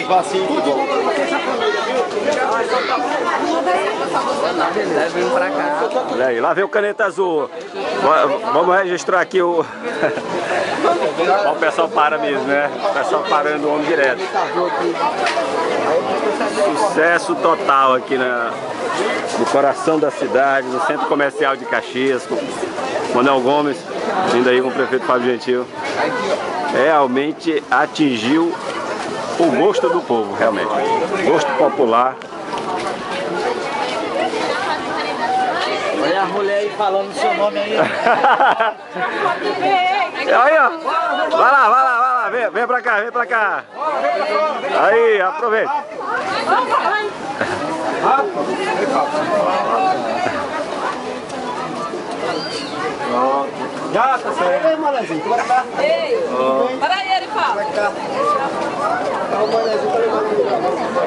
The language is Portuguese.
Vacinho de volta. Vem pra cá. Olha aí, lá vem o Caneta Azul. Vamos registrar aqui o... Olha o pessoal para mesmo, né? O pessoal parando o homem direto. Sucesso total aqui no coração da cidade, no centro comercial de Caxias. Manuel Gomes, vindo aí com o prefeito Fábio Gentil. Realmente atingiu o gosto do povo, realmente. Gosto popular. Olha a mulher aí falando o seu nome aí. Aí, ó. Vai lá. Vem pra cá. Aí, aproveita. Já, tá certo. Ei, Manezinho, como é que tá? Ei, para aí, ele fala. Como é que tá? O Manezinho tá levando.